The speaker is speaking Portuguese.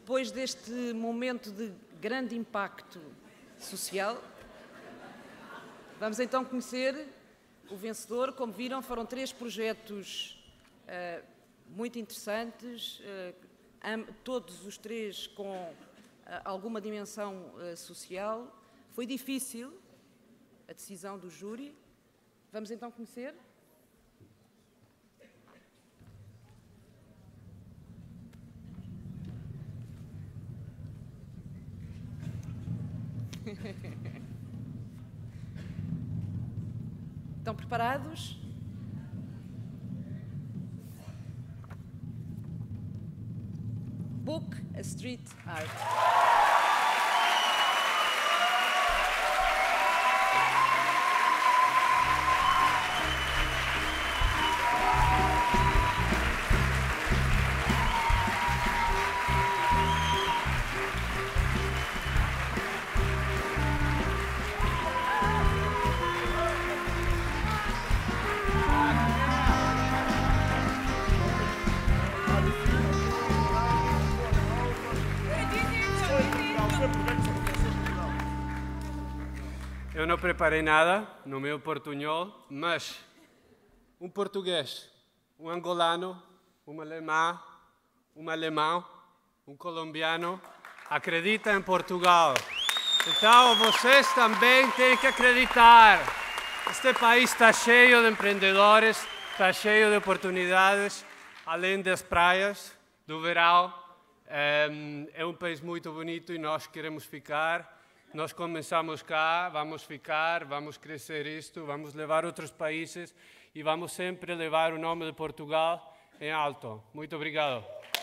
Depois deste momento de grande impacto social, vamos então conhecer o vencedor. Como viram, foram 3 projetos muito interessantes, todos os 3 com alguma dimensão social. Foi difícil a decisão do júri. Vamos então conhecer. Estão preparados? Book a Street Art. Eu não preparei nada no meu portunhol, mas um português, um angolano, um alemão, um colombiano acredita em Portugal. Então vocês também têm que acreditar. Este país está cheio de empreendedores, está cheio de oportunidades, além das praias, do verão. É um país muito bonito e nós queremos ficar. Nós começamos cá, vamos ficar, vamos crescer isto, vamos levar outros países e vamos sempre levar o nome de Portugal em alto. Muito obrigado.